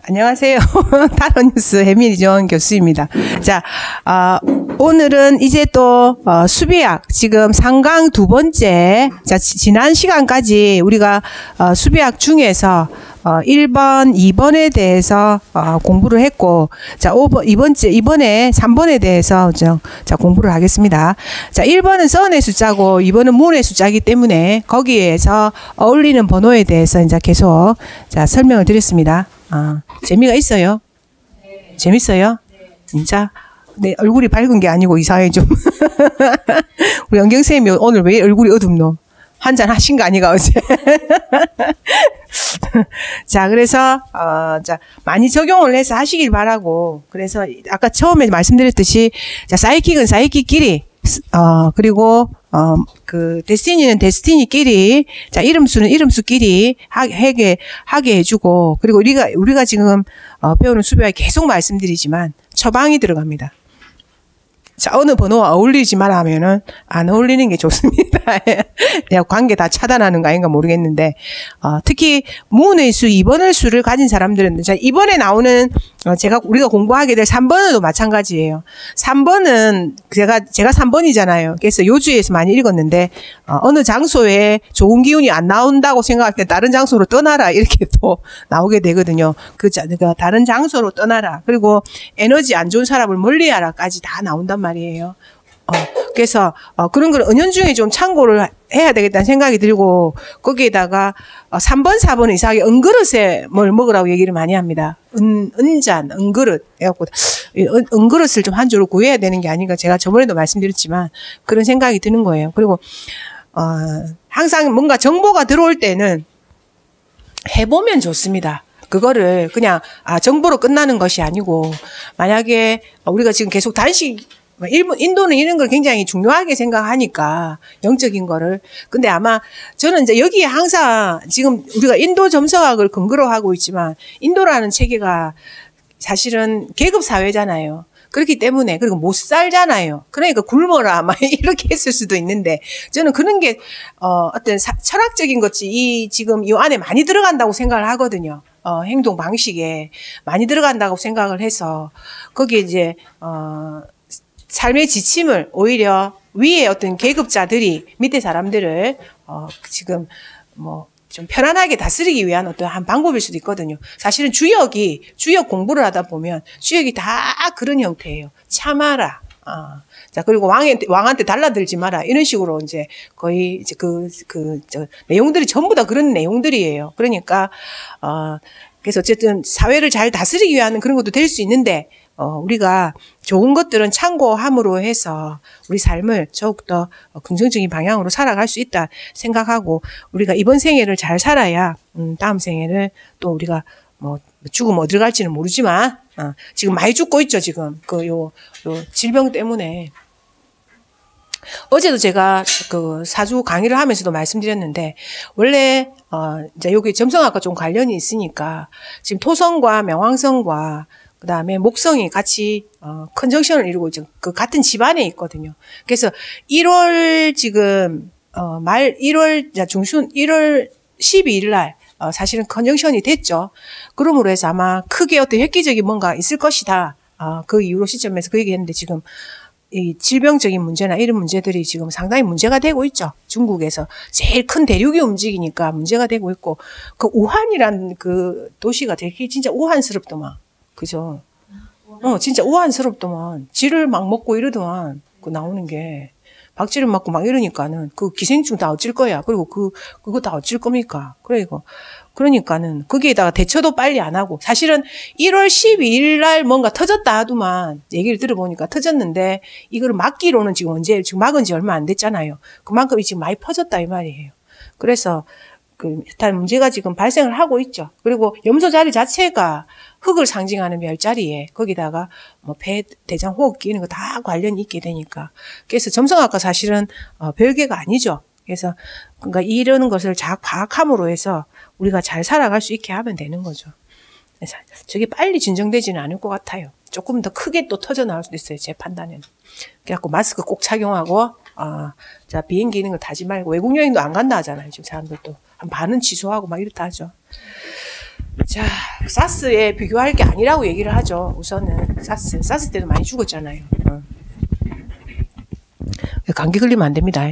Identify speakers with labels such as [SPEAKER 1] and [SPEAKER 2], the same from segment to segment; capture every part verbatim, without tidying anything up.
[SPEAKER 1] 안녕하세요. 타로뉴스 해밀이정 교수입니다. 자, 어, 오늘은 이제 또 어, 수비학 지금 삼 강 두 번째. 자, 지, 지난 시간까지 우리가 어, 수비학 중에서 어, 일 번, 이 번에 대해서 어, 공부를 했고, 자, 오 번, 이번째, 이번에 삼 번에 대해서 저, 자, 공부를 하겠습니다. 자, 일 번은 선의 숫자고, 이 번은 문의 숫자이기 때문에 거기에서 어울리는 번호에 대해서 이제 계속 자, 설명을 드렸습니다. 아, 재미가 있어요? 네. 재밌어요? 네. 진짜? 내 얼굴이 밝은 게 아니고 이상해 좀. 우리 연경쌤이 오늘 왜 얼굴이 어둡노? 한잔 하신 거 아니가 어제? 자, 그래서 어, 자 많이 적용을 해서 하시길 바라고. 그래서 아까 처음에 말씀드렸듯이 자 사이킥은 사이킥끼리 어 그리고 어 그 데스티니는 데스티니끼리 자 이름수는 이름수끼리 하게 하게 해주고 그리고 우리가 우리가 지금 어, 배우는 수비학에 계속 말씀드리지만 처방이 들어갑니다. 자, 어느 번호와 어울리지만 하면은 안 어울리는 게 좋습니다. 내가 관계 다 차단하는 거 아닌가 모르겠는데, 어, 특히 문의 수, 이 번의 수를 가진 사람들은, 자, 이번에 나오는, 어, 제가, 우리가 공부하게 될 삼 번은도 마찬가지예요. 삼 번은, 제가, 제가 삼 번이잖아요. 그래서 요주에서 많이 읽었는데, 어, 어느 장소에 좋은 기운이 안 나온다고 생각할 때 다른 장소로 떠나라. 이렇게 또 나오게 되거든요. 그, 그 다른 장소로 떠나라. 그리고 에너지 안 좋은 사람을 멀리 하라까지 다 나온단 말이에요. 말이에요. 어, 그래서 어, 그런 걸 은연중에 좀 참고를 해야 되겠다는 생각이 들고 거기에다가 어, 삼 번, 사 번 이상하게 은그릇에 뭘 먹으라고 얘기를 많이 합니다. 은, 은잔, 은그릇 해갖고 은, 은그릇을 좀 한 줄을 구해야 되는 게 아닌가 제가 저번에도 말씀드렸지만 그런 생각이 드는 거예요. 그리고 어, 항상 뭔가 정보가 들어올 때는 해보면 좋습니다. 그거를 그냥 아 정보로 끝나는 것이 아니고 만약에 우리가 지금 계속 단식 일본, 인도는 이런 걸 굉장히 중요하게 생각하니까, 영적인 거를. 근데 아마, 저는 이제 여기에 항상, 지금 우리가 인도 점성학을 근거로 하고 있지만, 인도라는 체계가 사실은 계급사회잖아요. 그렇기 때문에, 그리고 못 살잖아요. 그러니까 굶어라, 막 이렇게 했을 수도 있는데, 저는 그런 게, 어, 어떤 사, 철학적인 것이 이, 지금 이 안에 많이 들어간다고 생각을 하거든요. 어, 행동 방식에 많이 들어간다고 생각을 해서, 거기에 이제, 어, 삶의 지침을 오히려 위에 어떤 계급자들이 밑에 사람들을 어 지금 뭐 좀 편안하게 다스리기 위한 어떤 한 방법일 수도 있거든요. 사실은 주역이 주역 공부를 하다 보면 주역이 다 그런 형태예요. 참아라. 아. 자, 그리고 왕한테, 왕한테 달라들지 마라. 이런 식으로 이제 거의 이제 그, 그, 저, 내용들이 전부 다 그런 내용들이에요. 그러니까, 어, 그래서 어쨌든 사회를 잘 다스리기 위한 그런 것도 될 수 있는데, 어, 우리가 좋은 것들은 참고함으로 해서 우리 삶을 더욱더 긍정적인 방향으로 살아갈 수 있다 생각하고 우리가 이번 생애를 잘 살아야, 음, 다음 생애를 또 우리가 뭐 죽으면 어디로 갈지는 모르지만, 어, 지금 많이 죽고 있죠, 지금. 그, 요, 요 질병 때문에. 어제도 제가 그 사주 강의를 하면서도 말씀드렸는데, 원래, 어, 이제 여기 점성학과 좀 관련이 있으니까, 지금 토성과 명왕성과 그 다음에 목성이 같이, 어, 컨정션을 이루고 있죠. 그 같은 집안에 있거든요. 그래서 일월 지금, 어, 말, 일월, 중순, 일월 십이 일 날, 어, 사실은 컨정션이 됐죠. 그러므로 해서 아마 크게 어떤 획기적인 뭔가 있을 것이다. 어, 그 이후로 시점에서 그 얘기 했는데 지금, 이 질병적인 문제나 이런 문제들이 지금 상당히 문제가 되고 있죠. 중국에서 제일 큰 대륙이 움직이니까 문제가 되고 있고, 그 우한이라는 그 도시가 되게 진짜 우한스럽더만. 그죠? 어, 진짜 우한스럽더만. 쥐를 막 먹고 이러더만. 그 나오는 게. 박쥐를 맞고 막 이러니까는 그 기생충 다 어쩔 거야. 그리고 그, 그거 다 어쩔 겁니까? 그리고, 그러니까는 거기에다가 대처도 빨리 안 하고. 사실은 일월 십이 일 날 뭔가 터졌다 하더만 얘기를 들어보니까 터졌는데 이거를 막기로는 지금 언제, 지금 막은 지 얼마 안 됐잖아요. 그만큼 지금 많이 퍼졌다 이 말이에요. 그래서 그, 일단 문제가 지금 발생을 하고 있죠. 그리고 염소 자리 자체가 흙을 상징하는 별자리에 거기다가 뭐 폐, 대장, 호흡기 이런 거 다 관련이 있게 되니까. 그래서 점성학과 사실은 어, 별개가 아니죠. 그래서 그러니까 이런 것을 잘 파악함으로 해서 우리가 잘 살아갈 수 있게 하면 되는 거죠. 그래서 저게 빨리 진정되지는 않을 것 같아요. 조금 더 크게 또 터져 나올 수도 있어요. 제 판단에는. 그래갖고 마스크 꼭 착용하고 아, 자 비행기 있는 거 타지 말고 외국 여행도 안 간다 하잖아요. 지금 사람들도 한 반은 취소하고 막 이렇다 하죠. 자, 사스에 비교할 게 아니라고 얘기를 하죠. 우선은 사스. 사스 때도 많이 죽었잖아요. 어. 감기 걸리면 안 됩니다.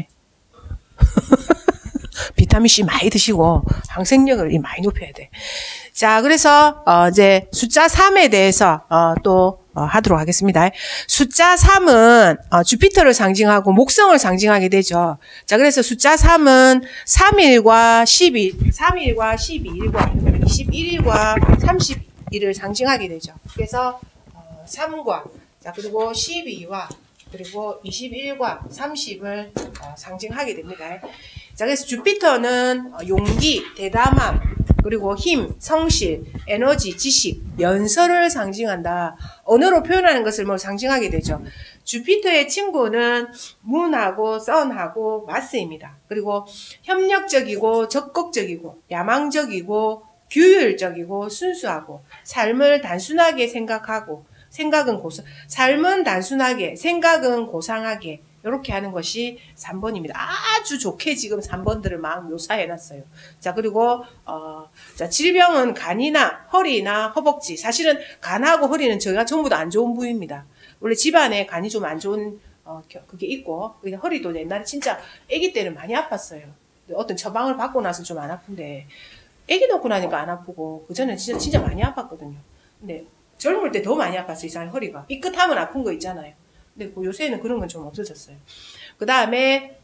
[SPEAKER 1] 비타민C 많이 드시고 항생력을 많이 높여야 돼. 자, 그래서 어 이제 숫자 삼에 대해서 어또 어 하도록 하겠습니다. 숫자 삼은 어 주피터를 상징하고 목성을 상징하게 되죠. 자, 그래서 숫자 삼은 삼 일과 십일, 삼 일과 십이 일과 이십일 일과 삼십 일을 상징하게 되죠. 그래서 어 삼과 자 그리고 십이와 그리고 이십일과 삼십을 어 상징하게 됩니다. 자, 그래서 주피터는 용기, 대담함, 그리고 힘, 성실, 에너지, 지식, 연설을 상징한다. 언어로 표현하는 것을 뭐 상징하게 되죠. 주피터의 친구는 문하고 선하고 마스입니다. 그리고 협력적이고 적극적이고 야망적이고 규율적이고 순수하고 삶을 단순하게 생각하고 생각은 고상, 삶은 단순하게 생각은 고상하게 이렇게 하는 것이 삼 번입니다. 아주 좋게 지금 삼 번들을 막 묘사해놨어요. 자, 그리고, 어, 자, 질병은 간이나 허리나 허벅지. 사실은 간하고 허리는 저희가 전부 다 안 좋은 부위입니다. 원래 집안에 간이 좀 안 좋은, 어, 그게 있고, 허리도 옛날에 진짜 아기 때는 많이 아팠어요. 어떤 처방을 받고 나서 좀 안 아픈데, 아기 낳고 나니까 안 아프고, 그전에는 진짜, 진짜 많이 아팠거든요. 근데 젊을 때 더 많이 아팠어요. 이상하게 허리가. 삐끗하면 아픈 거 있잖아요. 근데 뭐 요새는 그런 건 좀 없어졌어요. 그 다음에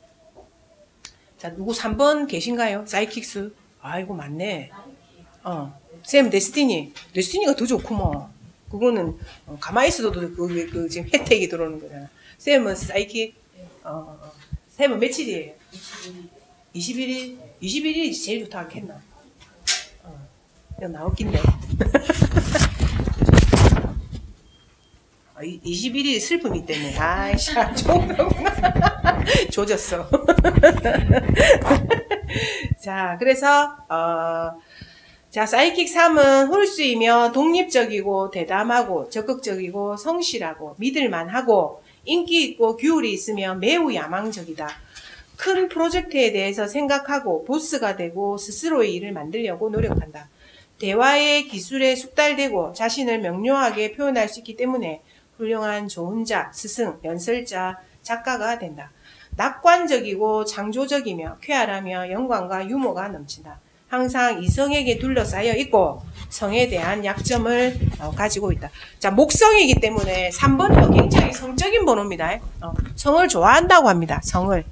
[SPEAKER 1] 자 누구 삼 번 계신가요? 사이킥스. 아이고 맞네. 어, 쌤 데스티니. 데스티니가 더 좋고 뭐. 그거는 어, 가만히 있어도 그, 그, 그 지금 혜택이 들어오는 거잖아. 쌤은 사이킥. 어, 어. 쌤은 며칠이에요? 이십일 일. 이십일 일이 제일 좋다 하겠나? 어, 이거 나왔긴데. 이십일 일 슬픔이 때문에 아이씨 좋은 거구나. 조졌어. 자, 그래서 어, 자 사이킥 삼은 홀수이며 독립적이고 대담하고 적극적이고 성실하고 믿을만하고 인기 있고 규율이 있으며 매우 야망적이다. 큰 프로젝트에 대해서 생각하고 보스가 되고 스스로의 일을 만들려고 노력한다. 대화의 기술에 숙달되고 자신을 명료하게 표현할 수 있기 때문에 훌륭한 조언자, 스승, 연설자, 작가가 된다. 낙관적이고 창조적이며 쾌활하며 영광과 유머가 넘친다. 항상 이성에게 둘러싸여 있고 성에 대한 약점을 어, 가지고 있다. 자, 목성이기 때문에 삼 번도 굉장히 성적인 번호입니다. 어, 성을 좋아한다고 합니다. 성을.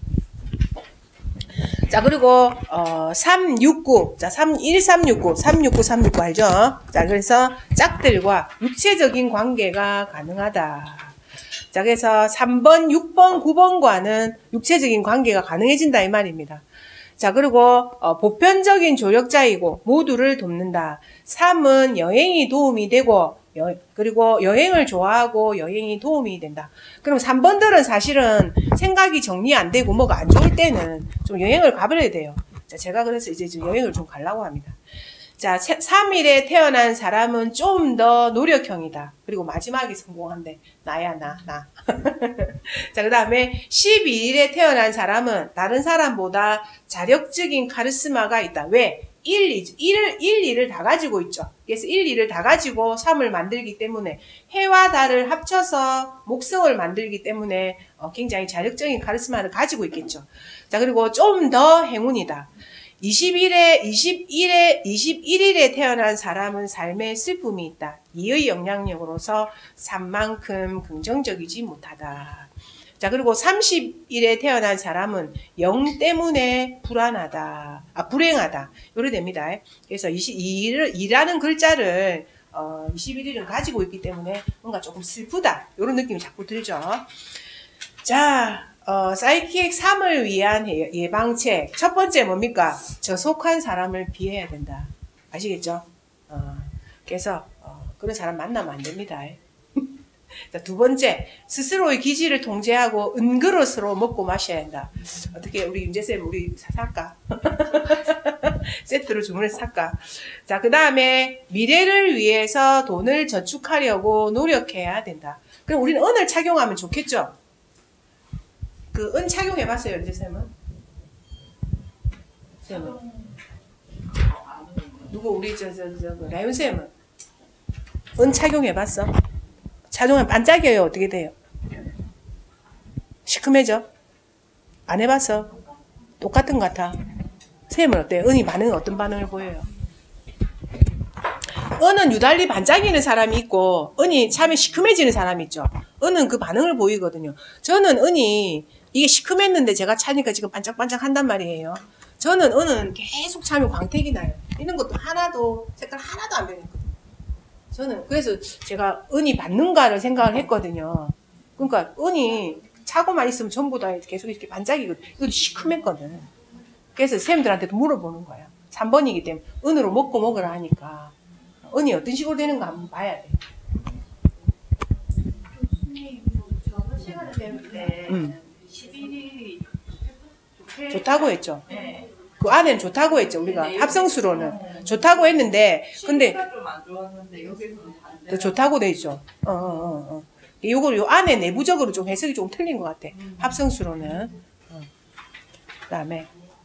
[SPEAKER 1] 자, 그리고 어 삼육구. 자, 삼일삼육구. 삼육구 삼육구 알죠? 자, 그래서 짝들과 육체적인 관계가 가능하다. 자, 그래서 삼 번, 육 번, 구 번과는 육체적인 관계가 가능해진다 이 말입니다. 자, 그리고 어, 보편적인 조력자이고 모두를 돕는다. 삼은 여행이 도움이 되고 여, 그리고 여행을 좋아하고 여행이 도움이 된다. 그럼 삼 번들은 사실은 생각이 정리 안 되고 뭐가 안 좋을 때는 좀 여행을 가버려야 돼요. 자, 제가 그래서 이제 좀 여행을 좀 가려고 합니다. 자, 삼 일에 태어난 사람은 좀 더 노력형이다. 그리고 마지막에 성공한대. 나야, 나, 나. 자, 그 다음에 십이 일에 태어난 사람은 다른 사람보다 자력적인 카리스마가 있다. 왜? 일, 이, 일을, 일, 이를 다 가지고 있죠. 그래서 일, 이를 다 가지고 삼을 만들기 때문에 해와 달을 합쳐서 목성을 만들기 때문에 어, 굉장히 자력적인 카리스마를 가지고 있겠죠. 자, 그리고 좀 더 행운이다. 이십일에, 이십일에, 이십일 일에 태어난 사람은 삶에 슬픔이 있다. 이의 영향력으로서 삼만큼 긍정적이지 못하다. 자, 그리고 삼십 일에 태어난 사람은 영 때문에 불안하다. 아, 불행하다. 요래 됩니다. 그래서 이십이 일, 이라는 글자를, 어, 이십일 일은 가지고 있기 때문에 뭔가 조금 슬프다. 요런 느낌이 자꾸 들죠. 자, 어, 사이킥 삼을 위한 예방책. 첫 번째 뭡니까? 저속한 사람을 피해야 된다. 아시겠죠? 어, 그래서, 어, 그런 사람 만나면 안 됩니다. 자, 두 번째, 스스로의 기질을 통제하고 은그릇으로 먹고 마셔야 한다. 어떻게 우리 윤재쌤 우리 살까? 세트로 주문해서 살까? 자, 그 다음에 미래를 위해서 돈을 저축하려고 노력해야 된다. 그럼 우리는 은을 착용하면 좋겠죠? 그 은 착용해봤어요, 윤재쌤은? 쌤은? 누구 우리 저 저 저 라이온 쌤은 은 착용해봤어? 착용하면 반짝여요. 어떻게 돼요? 시큼해져? 안 해봤어? 똑같은 것 같아. 쌤은 어때요? 은이 반응은 어떤 반응을 보여요? 은은 유달리 반짝이는 사람이 있고 은이 참에 시큼해지는 사람이 있죠. 은은 그 반응을 보이거든요. 저는 은이 이게 시큼했는데 제가 차니까 지금 반짝반짝 한단 말이에요. 저는 은은 계속 차면 광택이 나요. 이런 것도 하나도 색깔 하나도 안 변했거든요. 저는 그래서 제가 은이 받는가를 생각을 했거든요. 그러니까 은이 차고만 있으면 전부 다 계속 이렇게 반짝이거든. 이것도 시큼했거든. 그래서 쌤들한테도 물어보는 거야. 삼 번이기 때문에 은으로 먹고 먹으라 하니까 은이 어떤 식으로 되는가 한번 봐야 돼.
[SPEAKER 2] 교수님, 저번 시간에 배울 때
[SPEAKER 1] 음.
[SPEAKER 2] 십일 일이
[SPEAKER 1] 좋다고 했죠.
[SPEAKER 2] 네.
[SPEAKER 1] 그 안에는 좋다고 했죠. 우리가
[SPEAKER 2] 네,
[SPEAKER 1] 합성수로는 좋다고 했는데 근데
[SPEAKER 2] 좀안 좋았는데 여기서는 반대.
[SPEAKER 1] 더 좋다고 돼 있죠. 어, 어, 어, 어. 요걸 요 안에 내부적으로 좀 해석이 좀 틀린 것 같아.
[SPEAKER 2] 음.
[SPEAKER 1] 합성수로는. 어. 그다음에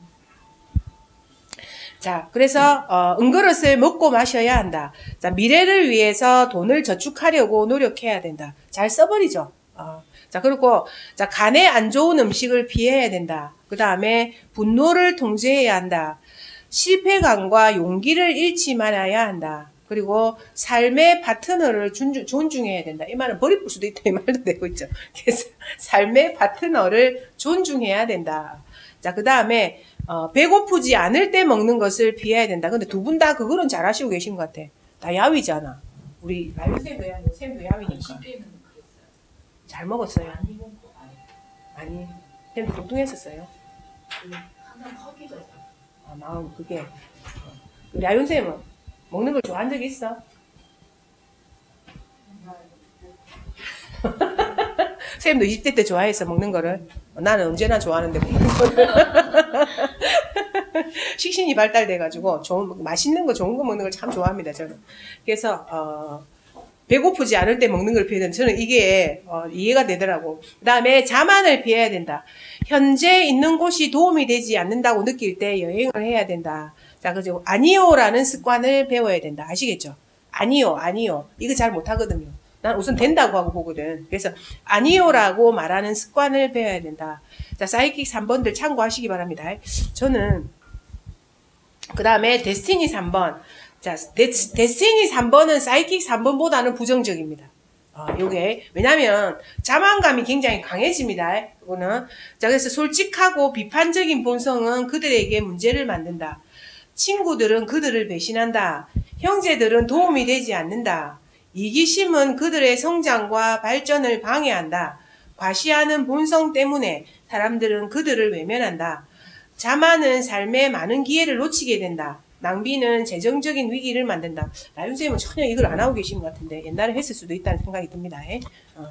[SPEAKER 1] 자, 그래서 어, 은그릇을 먹고 마셔야 한다. 자, 미래를 위해서 돈을 저축하려고 노력해야 된다. 잘 써버리죠. 어. 자, 그리고 자, 간에 안 좋은 음식을 피해야 된다. 그 다음에 분노를 통제해야 한다. 실패감과 용기를 잃지 말아야 한다. 그리고 삶의 파트너를 존중, 존중해야 된다. 이 말은 버릴 수도 있다. 이 말도 되고 있죠. 그래서 삶의 파트너를 존중해야 된다. 자, 그 다음에 어, 배고프지 않을 때 먹는 것을 피해야 된다. 근데 두 분 다 그거는 잘 하시고 계신 것 같아. 다 야위잖아. 우리 라이온 쌤도 야위, 쌤도 야위니까.
[SPEAKER 2] 십 대는 그랬어요.
[SPEAKER 1] 잘 먹었어요.
[SPEAKER 2] 많이 먹고 많이.
[SPEAKER 1] 아니, 쌤도 뚱뚱했었어요.
[SPEAKER 2] 항상 허기가 있어요.
[SPEAKER 1] 아, 마음 그게. 그 라이온 쌤은 먹는 걸 좋아한 적이 있어? 쌤도 이십 대 때 좋아했어, 먹는 거를. 어, 나는 언제나 좋아하는데 먹는 거를. 식신이 발달돼가지고 좋은 맛있는 거 좋은 거 먹는 걸 참 좋아합니다, 저는. 그래서 어, 배고프지 않을 때 먹는 걸 피해야 된다. 저는 이게 어, 이해가 되더라고. 그 다음에 자만을 피해야 된다. 현재 있는 곳이 도움이 되지 않는다고 느낄 때 여행을 해야 된다. 자, 그죠? 아니요라는 습관을 배워야 된다. 아시겠죠? 아니요, 아니요. 이거 잘 못하거든요. 난 우선 된다고 하고 보거든. 그래서 아니요라고 말하는 습관을 배워야 된다. 자, 사이킥 삼 번들 참고하시기 바랍니다. 저는 그 다음에 데스티니 삼 번. 자, 데, 데스티니 삼 번은 사이킥 삼 번보다는 부정적입니다. 어, 요게 왜냐면 자만감이 굉장히 강해집니다. 이거는 자, 그래서 솔직하고 비판적인 본성은 그들에게 문제를 만든다. 친구들은 그들을 배신한다. 형제들은 도움이 되지 않는다. 이기심은 그들의 성장과 발전을 방해한다. 과시하는 본성 때문에 사람들은 그들을 외면한다. 자만은 삶의 많은 기회를 놓치게 된다. 낭비는 재정적인 위기를 만든다. 라이온쌤은 전혀 이걸 안 하고 계신 것 같은데 옛날에 했을 수도 있다는 생각이 듭니다. 어.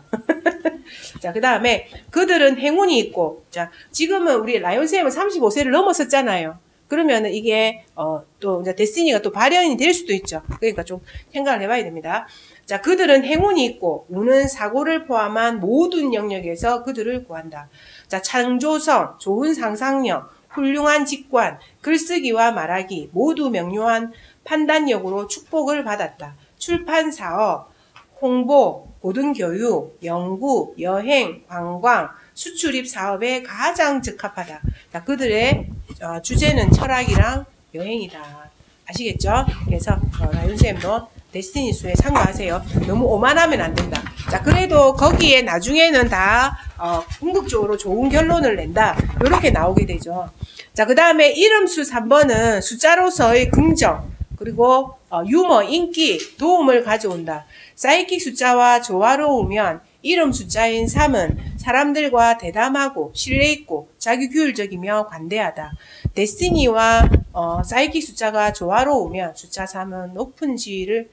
[SPEAKER 1] 자, 그 다음에 그들은 행운이 있고, 자, 지금은 우리 라이온쌤은 삼십오 세를 넘었었잖아요. 그러면은 이게 어, 또 이제 데스티니가 또 발현이 될 수도 있죠. 그러니까 좀 생각을 해봐야 됩니다. 자, 그들은 행운이 있고 운은 사고를 포함한 모든 영역에서 그들을 구한다. 자, 창조성, 좋은 상상력, 훌륭한 직관, 글쓰기와 말하기 모두 명료한 판단력으로 축복을 받았다. 출판 사업, 홍보, 고등교육, 연구, 여행, 관광, 수출입 사업에 가장 적합하다. 자, 그들의 어, 주제는 철학이랑 여행이다. 아시겠죠? 그래서 어, 라이온쌤도 데스티니 수에 참고하세요. 너무 오만하면 안 된다. 자, 그래도 거기에 나중에는 다 어, 궁극적으로 좋은 결론을 낸다. 이렇게 나오게 되죠. 자, 그 다음에 이름수 삼 번은 숫자로서의 긍정, 그리고 어, 유머, 인기, 도움을 가져온다. 사이킥 숫자와 조화로우면 이름 숫자인 삼은 사람들과 대담하고 신뢰있고 자기규율적이며 관대하다. 데스티니와 어, 사이킥 숫자가 조화로우면 숫자 삼은 높은 지위를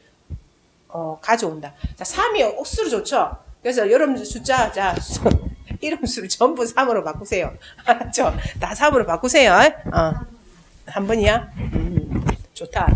[SPEAKER 1] 어, 가져온다. 자, 삼이 억수로 좋죠? 그래서 여러분 숫자, 자, 이름 수를 전부 삼으로 바꾸세요. 알았죠? 다 삼으로 바꾸세요. 어. 한 번이야? 음, 좋다.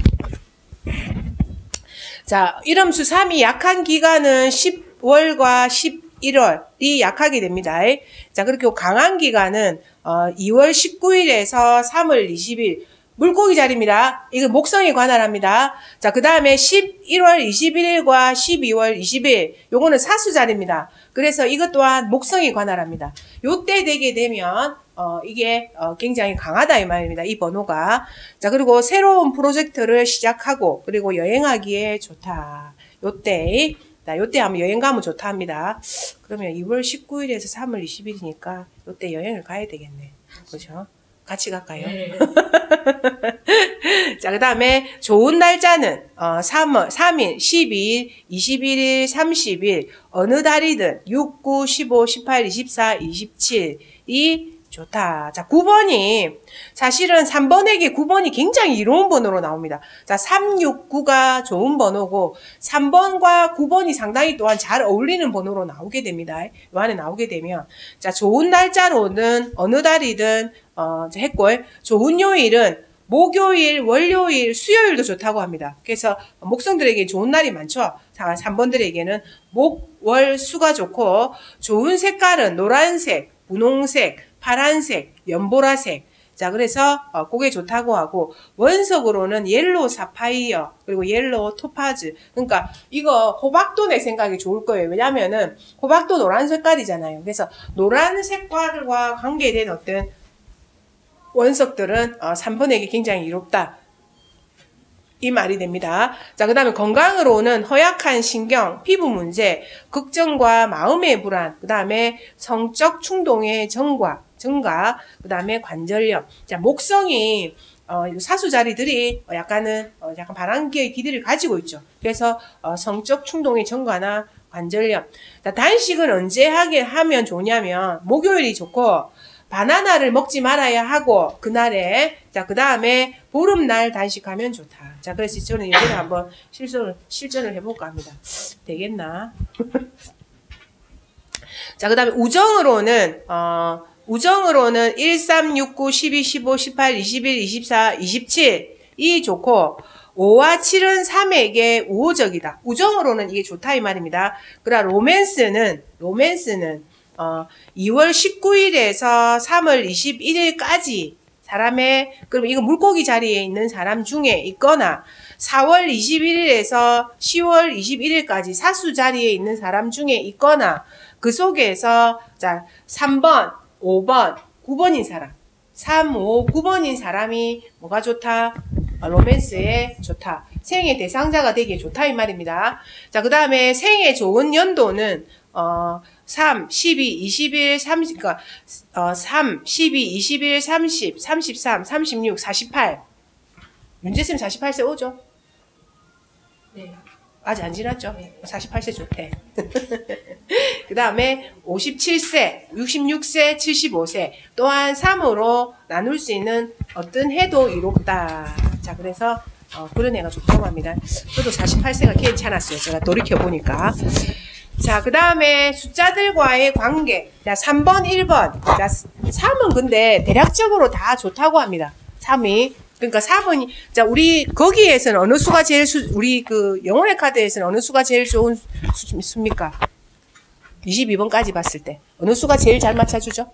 [SPEAKER 1] 자, 이름수 삼이 약한 기간은 십월과 십일월이 약하게 됩니다. 자, 그렇게 강한 기간은 어, 이월 십구일에서 삼월 이십일, 물고기 자리입니다. 이거 목성에 관할합니다. 자, 그 다음에 십일월 이십일일과 십이월 이십일 요거는 사수 자리입니다. 그래서 이것 또한 목성에 관할합니다. 요때 되게 되면 어, 이게 어, 굉장히 강하다 이 말입니다. 이 번호가. 자, 그리고 새로운 프로젝트를 시작하고 그리고 여행하기에 좋다. 요때 자, 요때 하면 여행 가면 좋다 합니다. 그러면 이월 십구일에서 삼월 이십일이니까 요때 여행을 가야 되겠네. 그죠? 같이 갈까요? 네. 자, 그 다음에 좋은 날짜는 어, 삼월, 삼일, 십이일, 이십일일, 삼십일 어느 달이든 육, 구, 십오, 십팔, 이십사, 이십칠이 좋다. 자, 구 번이 사실은 삼 번에게 구 번이 굉장히 이로운 번호로 나옵니다. 자, 삼, 육, 구가 좋은 번호고 삼 번과 구 번이 상당히 또한 잘 어울리는 번호로 나오게 됩니다. 요 안에 나오게 되면 자, 좋은 날짜로는 어느 달이든 어, 했고 좋은 요일은 목요일, 월요일, 수요일도 좋다고 합니다. 그래서 목성들에게 좋은 날이 많죠. 자, 삼 번들에게는 목, 월, 수가 좋고 좋은 색깔은 노란색, 분홍색, 파란색, 연보라색. 자, 그래서 어, 그게 좋다고 하고 원석으로는 옐로우 사파이어 그리고 옐로우 토파즈. 그러니까 이거 호박도 내 생각이 좋을 거예요. 왜냐면은 호박도 노란 색깔이잖아요. 그래서 노란 색깔과 관계된 어떤 원석들은 어, 삼 번에게 굉장히 이롭다. 이 말이 됩니다. 자, 그 다음에 건강으로는 허약한 신경, 피부 문제, 걱정과 마음의 불안, 그 다음에 성적 충동의 증가, 증가, 그 다음에 관절염. 자, 목성이 어, 사수 자리들이 약간은 어, 약간 바람기의 기질을 가지고 있죠. 그래서 어, 성적 충동의 증가나 관절염. 자, 단식은 언제 하게 하면 좋냐면 목요일이 좋고. 바나나를 먹지 말아야 하고 그날에 자, 그 다음에 보름날 단식하면 좋다. 자, 그래서 저는 여기를 한번 실천을 실전을 해볼까 합니다. 되겠나? 자, 그 다음에 우정으로는 어, 우정으로는 일, 삼, 육, 구, 십이, 십오, 십팔, 이십일, 이십사, 이십칠이 좋고 오와 칠은 삼에게 우호적이다. 우정으로는 이게 좋다 이 말입니다. 그러나 로맨스는 로맨스는 어, 이월 십구일에서 삼월 이십일일까지 사람의 그럼 이거 물고기 자리에 있는 사람 중에 있거나 사월 이십일일에서 시월 이십일일까지 사수 자리에 있는 사람 중에 있거나 그 속에서 자, 삼 번, 오 번, 구 번인 사람 삼, 오, 구 번인 사람이 뭐가 좋다? 어, 로맨스에 좋다. 생애 대상자가 되기에 좋다 이 말입니다. 자, 그 다음에 생애 좋은 연도는 어, 삼, 십이, 이십일, 삼십, 그러니까, 어, 삼, 십이, 이십일, 삼십, 삼십삼, 삼십육, 사십팔. 윤재쌤 사십팔 세 오죠?
[SPEAKER 2] 네.
[SPEAKER 1] 아직 안 지났죠? 네. 사십팔 세 좋대. 그 다음에 오십칠 세, 육십육 세, 칠십오 세. 또한 삼으로 나눌 수 있는 어떤 해도 이롭다. 자, 그래서, 어, 그런 애가 좋다고 합니다. 저도 사십팔 세가 괜찮았어요. 제가 돌이켜보니까. 자, 그 다음에 숫자들과의 관계. 자, 삼 번, 일 번. 자, 삼은 근데 대략적으로 다 좋다고 합니다. 삼이. 그러니까 삼 번이, 자, 우리, 거기에서는 어느 수가 제일 수, 우리 그 영혼의 카드에서는 어느 수가 제일 좋은 수, 수입니까? 이십이 번까지 봤을 때. 어느 수가 제일 잘 맞춰주죠?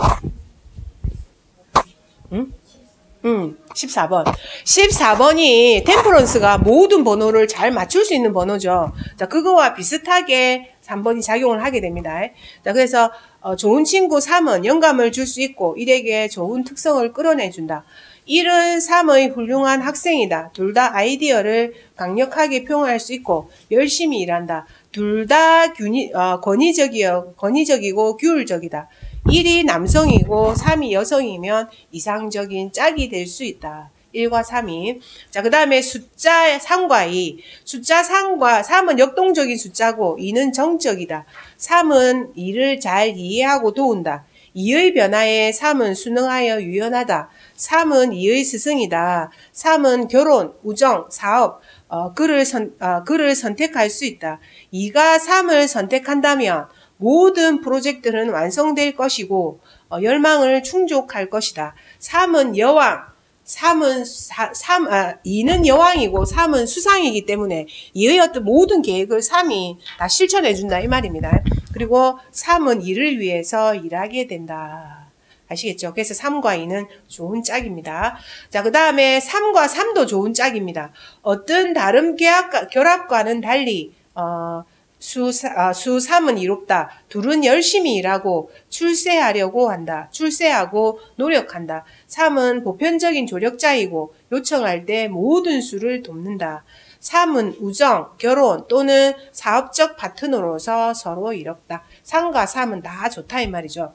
[SPEAKER 1] 응? 응, 십사 번. 십사 번이 템퍼런스가 모든 번호를 잘 맞출 수 있는 번호죠. 자, 그거와 비슷하게 삼 번이 작용을 하게 됩니다. 자, 그래서 어, 좋은 친구 삼은 영감을 줄 수 있고 일에게 좋은 특성을 끌어내준다. 일은 삼의 훌륭한 학생이다. 둘 다 아이디어를 강력하게 표현할 수 있고 열심히 일한다. 둘 다 어, 권위적이요, 권위적이고 규율적이다. 일이 남성이고 삼이 여성이면 이상적인 짝이 될 수 있다. 일과 삼이. 자, 그 다음에 숫자 삼과 이. 숫자 삼과 삼은 역동적인 숫자고 이는 정적이다. 삼은 이를 잘 이해하고 도운다. 이의 변화에 삼은 순응하여 유연하다. 삼은 이의 스승이다. 삼은 결혼, 우정, 사업, 어, 그를, 선, 어, 그를 선택할 수 있다. 이가 삼을 선택한다면 모든 프로젝트는 완성될 것이고 어, 열망을 충족할 것이다. 삼은 여왕, 삼은 사, 삼, 아, 이는 여왕이고 삼은 수상이기 때문에 이의 어떤 모든 계획을 삼이 다 실천해 준다 이 말입니다. 그리고 삼은 이를 위해서 일하게 된다. 아시겠죠? 그래서 삼과 이는 좋은 짝입니다. 자, 그 다음에 삼과 삼도 좋은 짝입니다. 어떤 다른 결합과, 결합과는 달리 어, 수, 아, 수 삼은 이롭다. 둘은 열심히 일하고 출세하려고 한다. 출세하고 노력한다. 삼은 보편적인 조력자이고 요청할 때 모든 수를 돕는다. 삼은 우정, 결혼 또는 사업적 파트너로서 서로 이롭다. 삼과 삼은 다 좋다 이 말이죠.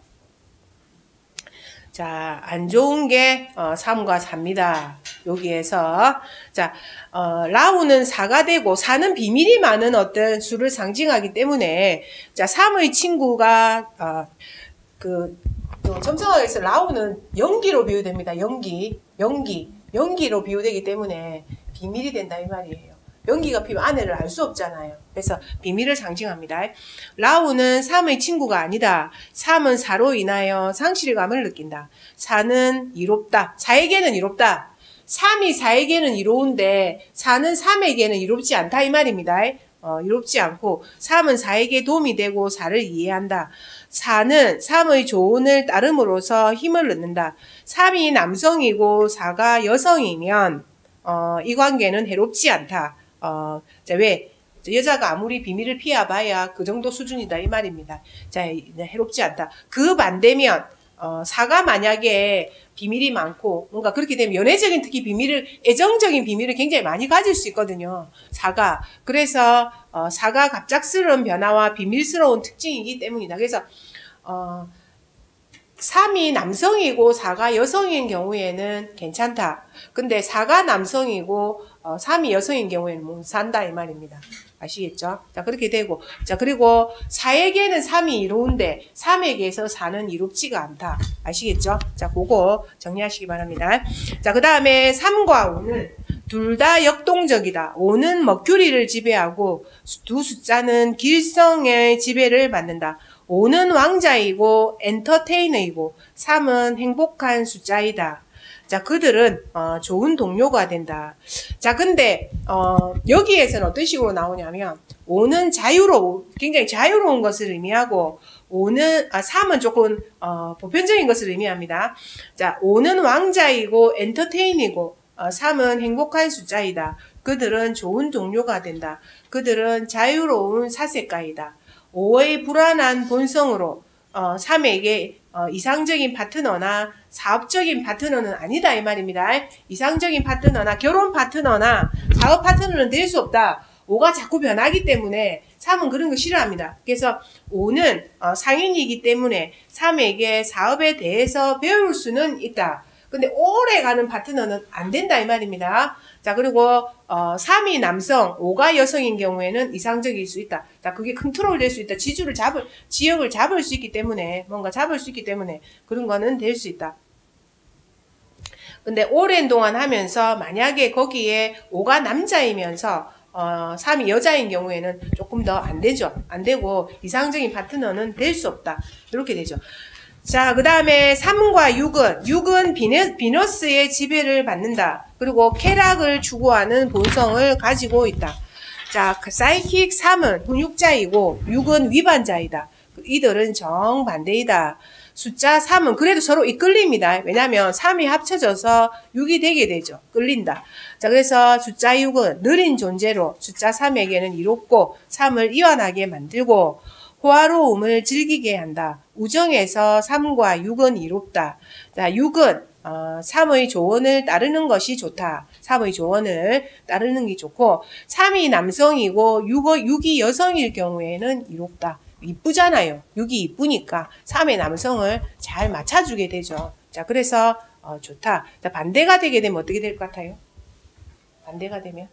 [SPEAKER 1] 자, 안 좋은 게 어, 삼과 사입니다. 여기에서 자, 어, 라우는 사가 되고 사는 비밀이 많은 어떤 수를 상징하기 때문에 자, 삼의 친구가 어, 그 점성학에서 라우는 연기로 비유됩니다. 연기, 연기, 연기로 비유되기 때문에 비밀이 된다 이 말이에요. 연기가 피면 아내를 알 수 없잖아요. 그래서 비밀을 상징합니다. 라우는 삼의 친구가 아니다. 삼은 사로 인하여 상실감을 느낀다. 사는 이롭다. 사에게는 이롭다. 삼이 사에게는 이로운데 사는 삼에게는 이롭지 않다 이 말입니다. 어, 이롭지 않고 삼은 사에게 도움이 되고 사를 이해한다. 사는 삼의 조언을 따름으로써 힘을 얻는다. 삼이 남성이고 사가 여성이면 어, 이 관계는 해롭지 않다. 어, 자, 왜? 여자가 아무리 비밀을 피해봐야 그 정도 수준이다 이 말입니다. 자, 해롭지 않다. 그 반대면 어, 사가 만약에 비밀이 많고 뭔가 그렇게 되면 연애적인 특히 비밀을 애정적인 비밀을 굉장히 많이 가질 수 있거든요. 사가. 그래서 어, 사가 갑작스러운 변화와 비밀스러운 특징이기 때문이다. 그래서 어, 삼이 남성이고 사가 여성인 경우에는 괜찮다. 근데 사가 남성이고 어, 삼이 여성인 경우에는 못 산다 이 말입니다. 아시겠죠? 자, 그렇게 되고 자, 그리고 사에게는 삼이 이로운데 삼에게서 사는 이롭지가 않다. 아시겠죠? 자, 그거 정리하시기 바랍니다. 자, 그 다음에 삼과 오는 둘 다 역동적이다. 오는 머큐리를 지배하고 두 숫자는 길성의 지배를 받는다. 오는 왕자이고 엔터테이너이고 삼은 행복한 숫자이다. 자, 그들은 어, 좋은 동료가 된다. 자, 근데 어, 여기에서는 어떤 식으로 나오냐면 오는 자유로운 굉장히 자유로운 것을 의미하고 오는 아 삼은 조금 어, 보편적인 것을 의미합니다. 자, 오는 왕자이고 엔터테인이고 어, 삼은 행복한 숫자이다. 그들은 좋은 동료가 된다. 그들은 자유로운 사색가이다. 오의 불안한 본성으로 어, 삼에게 어, 이상적인 파트너나 사업적인 파트너는 아니다 이 말입니다. 이상적인 파트너나 결혼 파트너나 사업 파트너는 될 수 없다. 오가 자꾸 변하기 때문에 삼은 그런 거 싫어합니다. 그래서 오는 어, 상인이기 때문에 삼에게 사업에 대해서 배울 수는 있다. 근데 오래 가는 파트너는 안 된다 이 말입니다. 자, 그리고 어, 삼이 남성, 오가 여성인 경우에는 이상적일 수 있다. 자, 그게 컨트롤 될 수 있다. 지주를 잡을, 지역을 잡을 수 있기 때문에, 뭔가 잡을 수 있기 때문에 그런 거는 될 수 있다. 근데 오랜 동안 하면서 만약에 거기에 오가 남자이면서 어, 삼이 여자인 경우에는 조금 더 안 되죠. 안 되고 이상적인 파트너는 될 수 없다. 이렇게 되죠. 자, 그 다음에 삼과 육은, 육은 비너, 비너스의 지배를 받는다. 그리고 쾌락을 추구하는 본성을 가지고 있다. 자, 사이킥 삼은 훈육자이고 육은 위반자이다. 이들은 정반대이다. 숫자 삼은 그래도 서로 이끌립니다. 왜냐하면 삼이 합쳐져서 육이 되게 되죠. 끌린다. 자, 그래서 숫자 육은 느린 존재로 숫자 삼에게는 이롭고 삼을 이완하게 만들고 호화로움을 즐기게 한다. 우정에서 삼과 육은 이롭다. 자, 육은 어, 삼의 조언을 따르는 것이 좋다. 삼의 조언을 따르는 게 좋고 삼이 남성이고 육이 여성일 경우에는 이롭다. 이쁘잖아요. 육이 이쁘니까 삼의 남성을 잘 맞춰주게 되죠. 자, 그래서 어, 좋다. 자, 반대가 되게 되면 어떻게 될 것 같아요? 반대가 되면?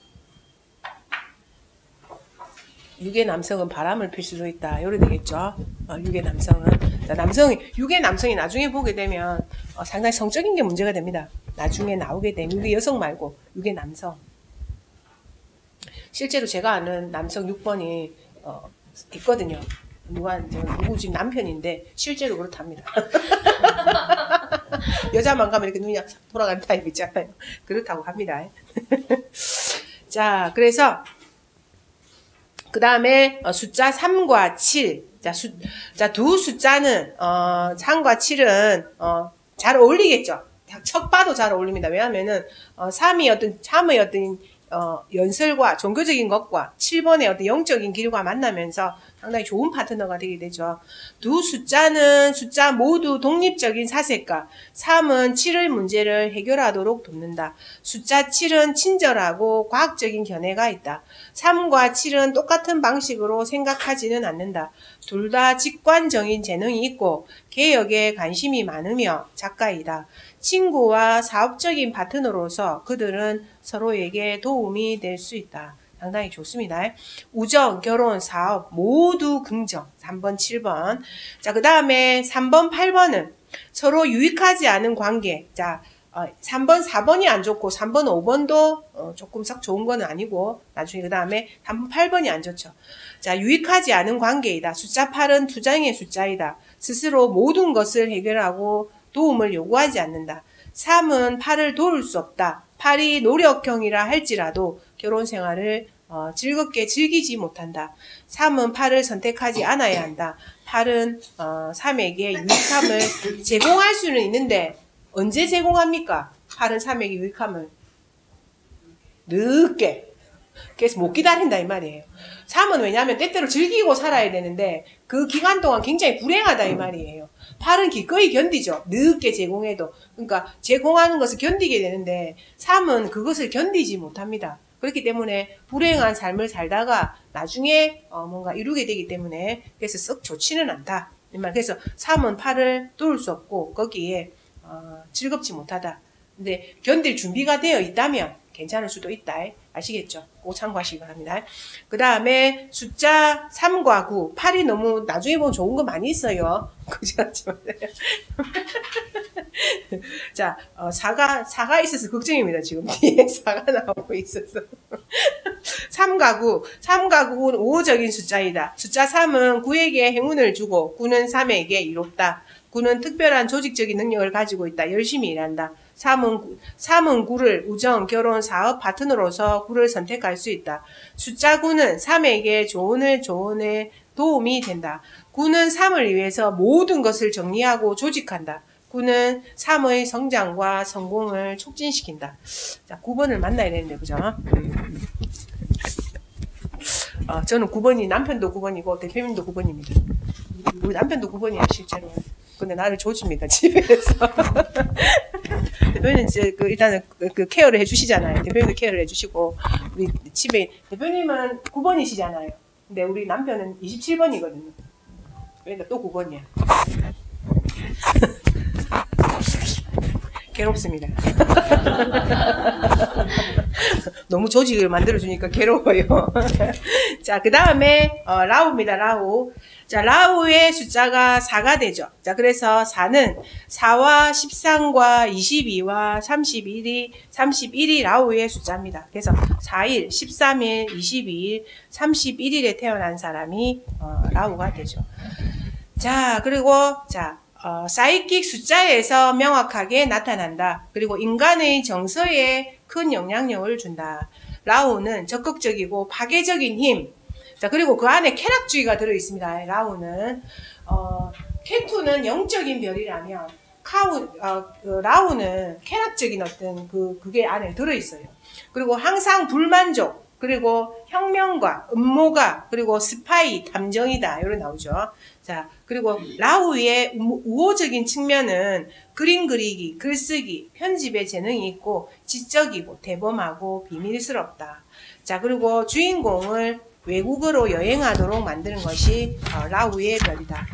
[SPEAKER 1] 육의 남성은 바람을 필 수도 있다. 이래 되겠죠. 어, 육의 남성은. 자, 남성이, 육의 남성이 나중에 보게 되면 어, 상당히 성적인 게 문제가 됩니다. 나중에 나오게 되면 육의 여성 말고 육의 남성. 실제로 제가 아는 남성 육 번이 어, 있거든요. 누가, 누구 지금 남편인데 실제로 그렇답니다. 여자만 가면 이렇게 눈이 돌아가는 타입 있잖아요. 그렇다고 합니다. 자, 그래서 그 다음에 숫자 삼과 칠. 자, 수, 자, 두 숫자는, 어, 삼과 칠은, 어, 잘 어울리겠죠? 척 봐도 잘 어울립니다. 왜냐하면은, 어, 삼이 어떤, 삼의 어떤, 어, 연설과 종교적인 것과 칠 번의 어떤 영적인 기류가 만나면서 상당히 좋은 파트너가 되게 되죠. 두 숫자는 숫자 모두 독립적인 사색과 삼은 칠의 문제를 해결하도록 돕는다. 숫자 칠은 친절하고 과학적인 견해가 있다. 삼과 칠은 똑같은 방식으로 생각하지는 않는다. 둘 다 직관적인 재능이 있고 개혁에 관심이 많으며 작가이다. 친구와 사업적인 파트너로서 그들은 서로에게 도움이 될 수 있다. 상당히 좋습니다. 우정, 결혼, 사업 모두 긍정. 삼 번, 칠 번. 자, 그 다음에 삼 번, 팔 번은 서로 유익하지 않은 관계. 자, 어, 삼 번, 사 번이 안 좋고 삼 번, 오 번도 어, 조금 썩 좋은 건 아니고 나중에 그 다음에 삼 번, 팔 번이 안 좋죠. 자, 유익하지 않은 관계이다. 숫자 팔은 투쟁의 숫자이다. 스스로 모든 것을 해결하고 도움을 요구하지 않는다. 삼은 팔을 도울 수 없다. 팔이 노력형이라 할지라도 결혼 생활을 어, 즐겁게 즐기지 못한다. 삼은 팔을 선택하지 않아야 한다. 팔은 어, 삼에게 유익함을 제공할 수는 있는데 언제 제공합니까? 팔은 삼에게 유익함을 늦게. 그래서 못 기다린다 이 말이에요. 삼은 왜냐하면 때때로 즐기고 살아야 되는데 그 기간 동안 굉장히 불행하다 이 말이에요. 팔은 기꺼이 견디죠. 늦게 제공해도. 그러니까 제공하는 것을 견디게 되는데 삼은 그것을 견디지 못합니다. 그렇기 때문에 불행한 삶을 살다가 나중에 어 뭔가 이루게 되기 때문에 그래서 썩 좋지는 않다. 그래서 삼은 팔을 도울 수 없고 거기에 어 즐겁지 못하다. 근데 견딜 준비가 되어 있다면 괜찮을 수도 있다. 아시겠죠? 꼭 참고하시기 바랍니다. 그 다음에 숫자 삼과 구, 팔이 너무 나중에 보면 좋은 거 많이 있어요. 그죠? 자, 어, 사가, 사가 있어서 걱정입니다. 지금 뒤에 사가 나오고 있어서. 삼과 구, 삼과 구는 우호적인 숫자이다. 숫자 삼은 구에게 행운을 주고 구는 삼에게 이롭다. 구는 특별한 조직적인 능력을 가지고 있다. 열심히 일한다. 삼은, 삼은 구를 우정, 결혼, 사업 파트너로서 구를 선택할 수 있다. 숫자 구는 삼에게 조언을, 조언에 도움이 된다. 구는 삼을 위해서 모든 것을 정리하고 조직한다. 구는 삼의 성장과 성공을 촉진시킨다. 자, 구 번을 만나야 되는데, 그죠? 어, 저는 구 번이 남편도 구 번이고 대표님도 구 번입니다. 우리 남편도 구 번이야, 실제로. 근데 나를 조집니다, 집에서. 대표님 이제 그 일단은 그, 그 케어를 해주시잖아요. 대표님도 케어를 해주시고 우리 집에 대표님은 구 번이시잖아요. 근데 우리 남편은 이십칠 번이거든요. 그러니까 또 구 번이야. 괴롭습니다. 너무 조직을 만들어주니까 괴로워요. 자, 그 다음에 어, 라우입니다. 라우. 자, 라우의 숫자가 사가 되죠. 자, 그래서 사는 사와 십삼과 이십이와 삼십일이, 삼십일이 라우의 숫자입니다. 그래서 사 일, 십삼 일, 이십이 일, 삼십일 일에 태어난 사람이 어, 라우가 되죠. 자, 그리고 자, 어, 사이킥 숫자에서 명확하게 나타난다. 그리고 인간의 정서에 큰 영향력을 준다. 라우는 적극적이고 파괴적인 힘. 자, 그리고 그 안에 쾌락주의가 들어있습니다. 라우는. 어, 케투는 영적인 별이라면, 카우, 어, 그 라우는 쾌락적인 어떤 그, 그게 안에 들어있어요. 그리고 항상 불만족, 그리고 혁명가, 음모가, 그리고 스파이, 탐정이다. 이런 나오죠. 자, 그리고 라우의 우호적인 측면은 그림 그리기, 글쓰기, 편집에 재능이 있고 지적이고 대범하고 비밀스럽다. 자, 그리고 주인공을 외국으로 여행하도록 만드는 것이 라우의 별이다.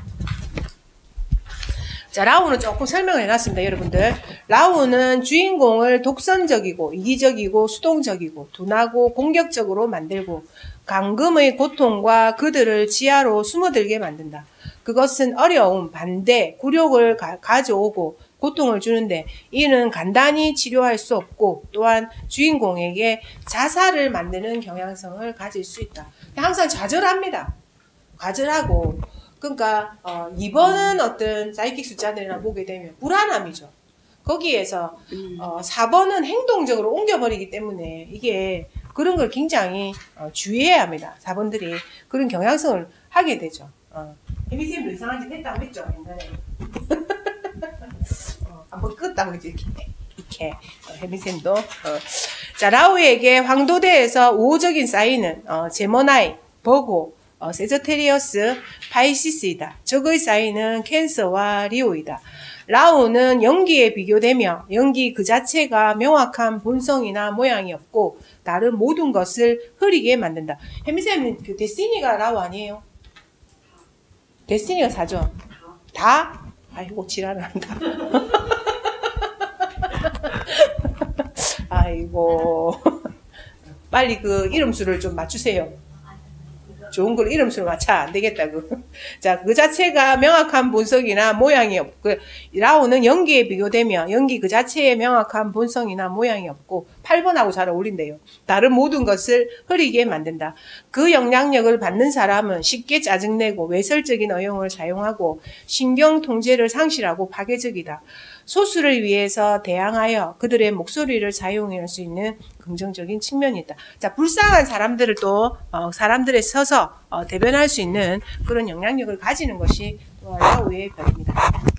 [SPEAKER 1] 자, 라우는 조금 설명을 해놨습니다, 여러분들. 라우는 주인공을 독선적이고 이기적이고 수동적이고 둔하고 공격적으로 만들고 감금의 고통과 그들을 지하로 숨어들게 만든다. 그것은 어려움, 반대, 굴욕을 가, 가져오고 고통을 주는데 이는 간단히 치료할 수 없고 또한 주인공에게 자살을 만드는 경향성을 가질 수 있다. 항상 좌절합니다. 좌절하고 그러니까 어, 이 번은 어떤 사이킥 숫자들이나 보게 되면 불안함이죠. 거기에서 어, 사 번은 행동적으로 옮겨버리기 때문에 이게 그런 걸 굉장히 어, 주의해야 합니다. 사 번들이 그런 경향성을 하게 되죠. 어. 혜미쌤도 이상한 짓 했다고 했죠, 옛날에. 어, 한번 끄었다고 했지, 이렇게. 이렇게. 어, 혜미쌤도. 어. 자, 라우에게 황도대에서 우호적인 사인은 어, 제모나이, 버고, 어, 세저테리어스, 파이시스이다. 적의 사인은 캔서와 리오이다. 라우는 연기에 비교되며 연기 그 자체가 명확한 본성이나 모양이 없고 다른 모든 것을 흐리게 만든다. 혜미쌤은 그 데스티니가 라우 아니에요? 데스티니가 사죠? 다? 아이고 지랄을 한다. 아이고 빨리 그 이름수를 좀 맞추세요. 좋은 걸 이름수로 맞춰 안 되겠다. 그. 자, 그 자체가 명확한 본성이나 모양이 없고, 라오는 연기에 비교되며 연기 그 자체의 명확한 본성이나 모양이 없고, 팔 번하고 잘 어울린대요. 다른 모든 것을 흐리게 만든다. 그 영향력을 받는 사람은 쉽게 짜증내고 외설적인 어용을 사용하고 신경 통제를 상실하고 파괴적이다. 소수를 위해서 대항하여 그들의 목소리를 사용할 수 있는 긍정적인 측면이 있다. 자, 불쌍한 사람들을 또 어, 사람들에 서서 어, 대변할 수 있는 그런 영향력을 가지는 것이 라우의 별입니다.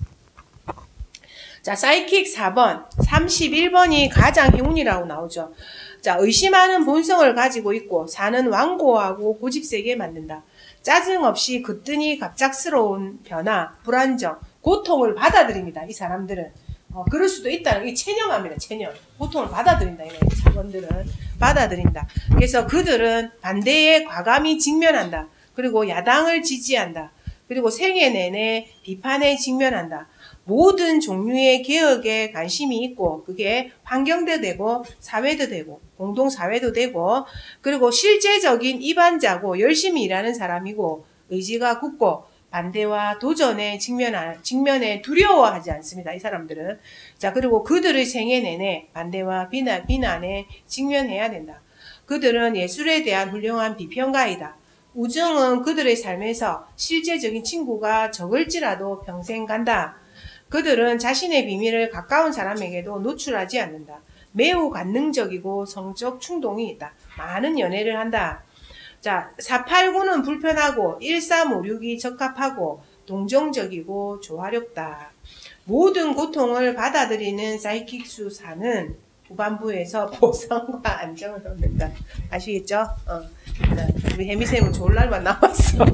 [SPEAKER 1] 자, 사이킥 사 번, 삼십일 번이 가장 행운이라고 나오죠. 자, 의심하는 본성을 가지고 있고 사는 완고하고 고집세게 만든다. 짜증 없이 그뜬히 갑작스러운 변화, 불안정, 고통을 받아들입니다. 이 사람들은. 어, 그럴 수도 있다는 게 체념합니다. 체념. 고통을 받아들인다. 이 사람들은 받아들인다. 그래서 그들은 반대에 과감히 직면한다. 그리고 야당을 지지한다. 그리고 생애 내내 비판에 직면한다. 모든 종류의 개혁에 관심이 있고 그게 환경도 되고 사회도 되고 공동사회도 되고 그리고 실제적인 입안자고 열심히 일하는 사람이고 의지가 굳고 반대와 도전에 직면하, 직면에 두려워하지 않습니다. 이 사람들은. 자, 그리고 그들의 생애 내내 반대와 비난, 비난에 직면해야 된다. 그들은 예술에 대한 훌륭한 비평가이다. 우정은 그들의 삶에서 실제적인 친구가 적을지라도 평생 간다. 그들은 자신의 비밀을 가까운 사람에게도 노출하지 않는다. 매우 관능적이고 성적 충동이 있다. 많은 연애를 한다. 자, 사팔구는 불편하고 일삼오육이 적합하고 동정적이고 조화롭다. 모든 고통을 받아들이는 사이킥수 사는 후반부에서 보상과 안정을 얻는다. 아시겠죠? 어. 우리 혜미쌤은 좋은 날만 남았어. 어.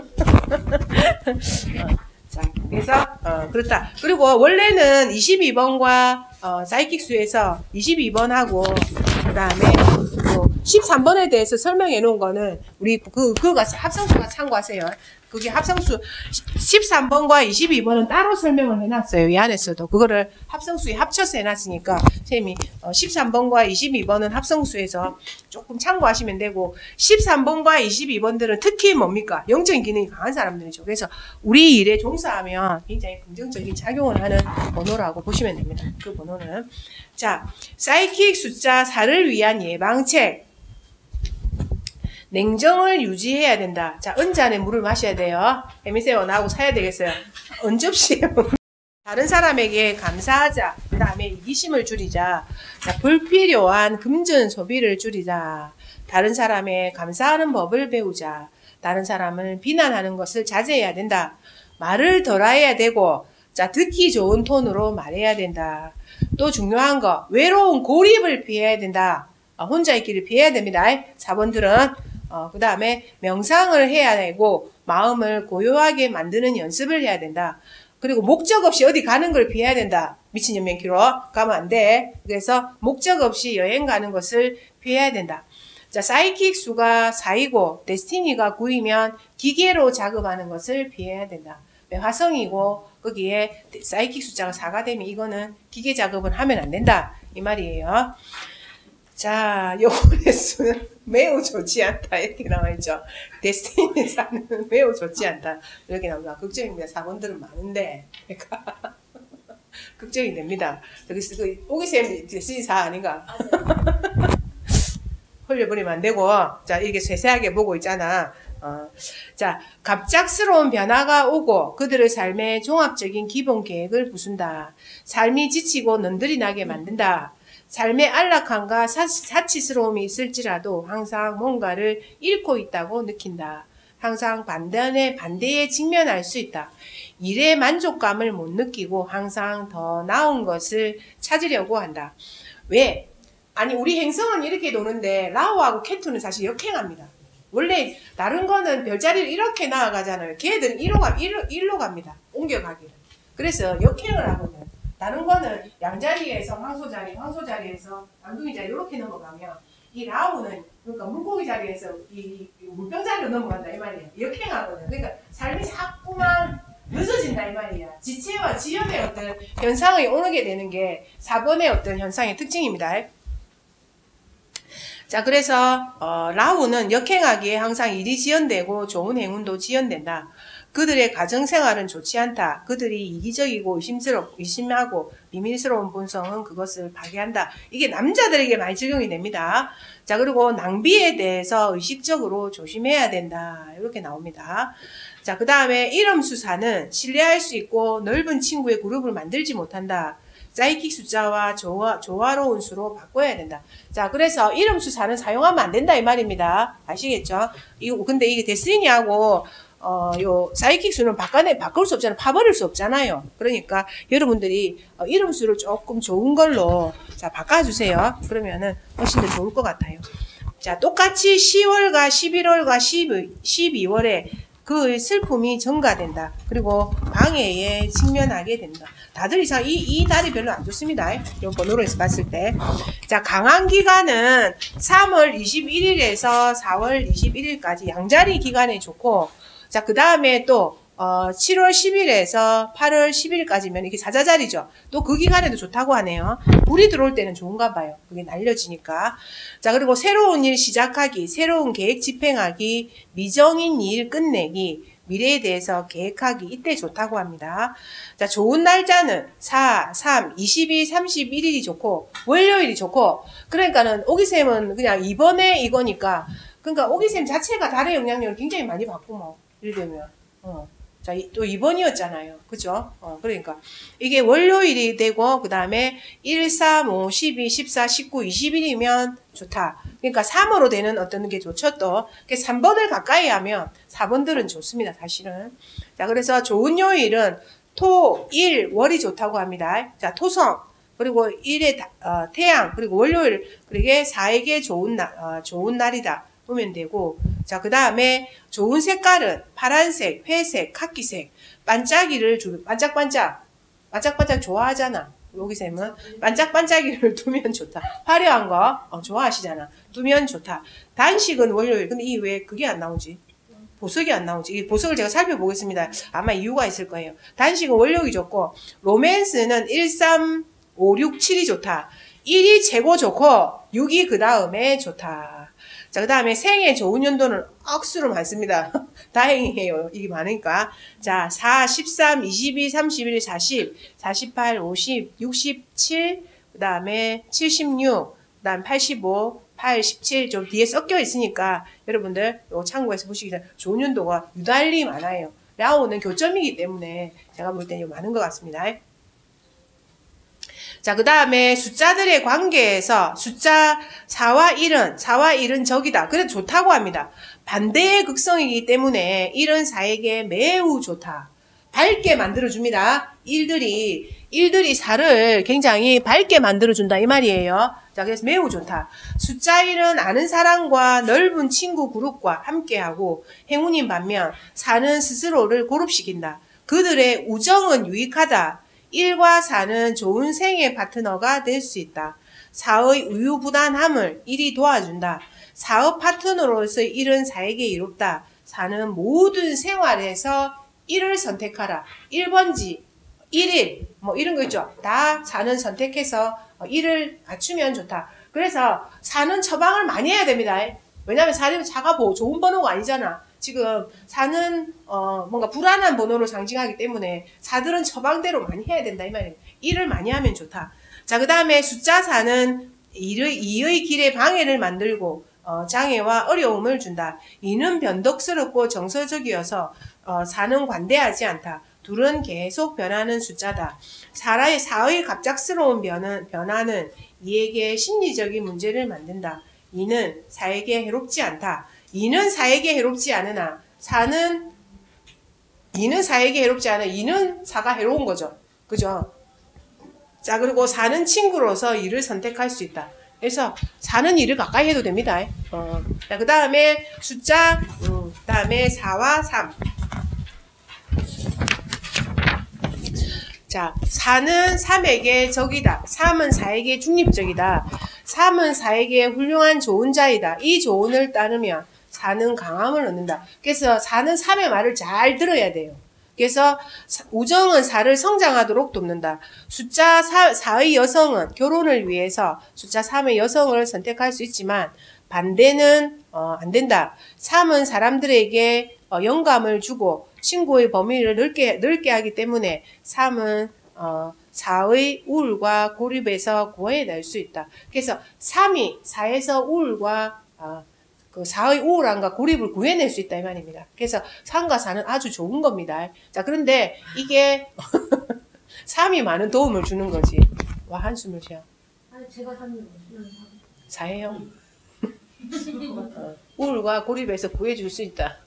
[SPEAKER 1] 자, 그래서 어, 그렇다. 그리고 원래는 이십이 번과 어, 사이킥수에서 이십이 번하고 그 다음에 뭐 십삼 번에 대해서 설명해 놓은 거는 우리 그 그거 합성수가 참고하세요. 그게 합성수 십삼 번과 이십이 번은 따로 설명을 해놨어요. 이 안에서도 그거를 합성수에 합쳐서 해놨으니까 선생님이 어, 십삼 번과 이십이 번은 합성수에서 조금 참고하시면 되고 십삼 번과 이십이 번들은 특히 뭡니까? 영적인 기능이 강한 사람들이죠. 그래서 우리 일에 종사하면 굉장히 긍정적인 작용을 하는 번호라고 보시면 됩니다. 그 번호는 자 사이킥 숫자 사를 위한 예방책. 냉정을 유지해야 된다. 자, 은잔에 물을 마셔야 돼요. 혜미쌤 나하고 사야 되겠어요. 은접시에 다른 사람에게 감사하자. 그 다음에 이기심을 줄이자. 자, 불필요한 금전 소비를 줄이자. 다른 사람에 감사하는 법을 배우자. 다른 사람을 비난하는 것을 자제해야 된다. 말을 덜어야 되고 자, 듣기 좋은 톤으로 말해야 된다. 또 중요한 거 외로운 고립을 피해야 된다. 어, 혼자 있기를 피해야 됩니다. 사 번들은 어, 그 다음에 명상을 해야 되고 마음을 고요하게 만드는 연습을 해야 된다. 그리고 목적 없이 어디 가는 걸 피해야 된다. 미친년명키로 가면 안 돼. 그래서 목적 없이 여행 가는 것을 피해야 된다. 자, 사이킥 수가 사이고 데스티니가 구이면 기계로 작업하는 것을 피해야 된다. 화성이고 거기에 사이킥 숫자가 사가 되면 이거는 기계 작업을 하면 안 된다. 이 말이에요. 자, 요번의 수는 매우 좋지 않다. 이렇게 나와있죠. 데스티니 사는 매우 좋지 않다. 이렇게 나옵니다. 걱정입니다. 사 번들은 많은데. 그러니까 걱정이 됩니다. 그래서 그 오기쌤 데스티니 사 아닌가? 흘려버리면 안 되고. 자, 이렇게 세세하게 보고 있잖아. 어. 자, 갑작스러운 변화가 오고 그들의 삶에 종합적인 기본 계획을 부순다. 삶이 지치고 넘들이 나게 만든다. 삶의 안락함과 사치스러움이 있을지라도 항상 뭔가를 잃고 있다고 느낀다. 항상 반대의 반대에 직면할 수 있다. 일의 만족감을 못 느끼고 항상 더 나은 것을 찾으려고 한다. 왜? 아니 우리 행성은 이렇게 도는데 라오하고 케투는 사실 역행합니다. 원래 다른 거는 별자리를 이렇게 나아가잖아요. 걔들은 일로, 가, 일로, 일로 갑니다. 옮겨가기를. 그래서 역행을 하거든요. 다른 거는 양자리에서 황소자리, 황소자리에서 남둥이 자리 이렇게 넘어가면 이 라오는 그러니까 물고기 자리에서 이 물병 자리로 넘어간다 이 말이에요. 역행하거든요. 그러니까 삶이 자꾸만 늦어진다 이 말이야. 지체와 지연의 어떤 현상이 오게 되는 게 사 번의 어떤 현상의 특징입니다. 자, 그래서 어, 라오는 역행하기에 항상 일이 지연되고 좋은 행운도 지연된다. 그들의 가정생활은 좋지 않다. 그들이 이기적이고 의심스럽, 의심하고 비밀스러운 본성은 그것을 파괴한다. 이게 남자들에게 많이 적용이 됩니다. 자, 그리고 낭비에 대해서 의식적으로 조심해야 된다. 이렇게 나옵니다. 자, 그 다음에 이름수사는 신뢰할 수 있고 넓은 친구의 그룹을 만들지 못한다. 사이킥 숫자와 조화, 조화로운 수로 바꿔야 된다. 자, 그래서 이름수사는 사용하면 안 된다 이 말입니다. 아시겠죠? 이거 근데 이게 데스티니하고 어, 요 사이킥 수는 바꿔내 바꿀 수 없잖아요. 파버릴 수 없잖아요. 그러니까 여러분들이 어, 이름수를 조금 좋은 걸로 자 바꿔주세요. 그러면은 훨씬 더 좋을 것 같아요. 자, 똑같이 시월과 십일월과 십이월에 그 슬픔이 증가된다. 그리고 방해에 직면하게 된다. 다들 이상 이, 이 달이 별로 안 좋습니다. 이 번호로 해서 봤을 때. 자, 강한 기간은 삼월 이십일일에서 사월 이십일일까지 양자리 기간이 좋고, 자, 그 다음에 또, 어, 칠월 십일에서 팔월 십일까지면 이게 사자자리죠. 또 그 기간에도 좋다고 하네요. 불이 들어올 때는 좋은가 봐요. 그게 날려지니까. 자, 그리고 새로운 일 시작하기, 새로운 계획 집행하기, 미정인 일 끝내기, 미래에 대해서 계획하기, 이때 좋다고 합니다. 자, 좋은 날짜는 사, 삼, 이십이, 삼십일일이 좋고, 월요일이 좋고, 그러니까는 오기쌤은 그냥 이번에 이거니까, 그러니까 오기쌤 자체가 달의 영향력을 굉장히 많이 받고 뭐, 예를 들면, 어. 자, 또 이번이었잖아요. 그죠? 어, 그러니까. 이게 월요일이 되고, 그 다음에 일, 삼, 오, 십이, 십사, 십구, 이십일이면 좋다. 그러니까 삼으로 되는 어떤 게 좋죠, 또. 삼 번을 가까이 하면 사 번들은 좋습니다, 사실은. 자, 그래서 좋은 요일은 토, 일, 월이 좋다고 합니다. 자, 토성, 그리고 일의 어, 태양, 그리고 월요일, 그리고 사에게 좋은 날, 어, 좋은 날이다. 보면 되고, 자, 그 다음에 좋은 색깔은 파란색, 회색, 카키색, 반짝이를 주, 반짝반짝, 반짝반짝 좋아하잖아. 여기쌤은 반짝반짝이를 두면 좋다. 화려한 거 어, 좋아하시잖아. 두면 좋다. 단식은 월요일. 근데 이 왜 그게 안 나오지? 보석이 안 나오지. 이 보석을 제가 살펴보겠습니다. 아마 이유가 있을 거예요. 단식은 월요일이 좋고, 로맨스는 일, 삼, 오, 육, 칠이 좋다. 일이 최고 좋고, 육이 그 다음에 좋다. 자, 그 다음에 생애 좋은 연도는 억수로 많습니다. 다행이에요. 이게 많으니까. 자, 사, 십삼, 이십이, 삼십일, 사십, 사십팔, 오십, 육십칠, 그 다음에 칠십육, 그 다음 팔십오, 팔, 십칠 좀 뒤에 섞여 있으니까 여러분들 요 참고해서 보시기 전에 좋은 연도가 유달리 많아요. 라오는 교점이기 때문에 제가 볼 때는 많은 것 같습니다. 자, 그 다음에 숫자들의 관계에서 숫자 사와 일은, 사와 일은 적이다. 그래도 좋다고 합니다. 반대의 극성이기 때문에 일은 사에게 매우 좋다. 밝게 만들어줍니다. 일들이, 일들이 사를 굉장히 밝게 만들어준다. 이 말이에요. 자, 그래서 매우 좋다. 숫자 일은 아는 사람과 넓은 친구 그룹과 함께하고 행운인 반면 사는 스스로를 고립시킨다. 그들의 우정은 유익하다. 일과 사는 좋은 생애 파트너가 될 수 있다. 사의 우유부단함을 일이 도와준다. 사의 파트너로서 일은 사에게 이롭다. 사는 모든 생활에서 일을 선택하라. 일 번지, 일일, 뭐 이런 거 있죠. 다 사는 선택해서 일을 갖추면 좋다. 그래서 사는 처방을 많이 해야 됩니다. 왜냐하면 사는 자가 뭐 좋은 번호가 아니잖아. 지금 사는 어 뭔가 불안한 번호로 상징하기 때문에 사들은 처방대로 많이 해야 된다 이 말이에요. 일을 많이 하면 좋다. 자, 그 다음에 숫자 사는 이의, 이의 길에 방해를 만들고 어, 장애와 어려움을 준다. 이는 변덕스럽고 정서적이어서 어, 사는 관대하지 않다. 둘은 계속 변하는 숫자다. 사의, 사의 갑작스러운 변은, 변화는 이에게 심리적인 문제를 만든다. 이는 사에게 해롭지 않다. 이는 사에게 해롭지 않으나 사는 이는 사에게 해롭지 않아. 이는 사가 해로운 거죠. 그죠? 자, 그리고 사는 친구로서 이를 선택할 수 있다. 그래서 사는 일을 가까이 해도 됩니다. 어. 자, 그 다음에 숫자, 음, 그 다음에 사와 삼. 자, 사는 삼에게 적이다. 삼은 사에게 중립적이다. 삼은 사에게 훌륭한 좋은 자이다. 이 조언을 따르면 사는 강함을 얻는다. 그래서 사는 삼의 말을 잘 들어야 돼요. 그래서 우정은 사를 성장하도록 돕는다. 숫자 사, 사의 여성은 결혼을 위해서 숫자 삼의 여성을 선택할 수 있지만 반대는 어, 안 된다. 삼은 사람들에게 어, 영감을 주고 친구의 범위를 넓게, 넓게 하기 때문에 삼은 어, 사의 우울과 고립에서 구해낼 수 있다. 그래서 삼이 사에서 우울과 어, 그 사의 우울함과 고립을 구해낼 수 있다 이 말입니다. 그래서 삼과 사는 아주 좋은 겁니다. 자, 그런데 이게 삼이 많은 도움을 주는 거지. 와, 한숨을 쉬어.
[SPEAKER 2] 아니 제가 삼이요.
[SPEAKER 1] 사예요. 어, 우울과 고립에서 구해줄 수 있다.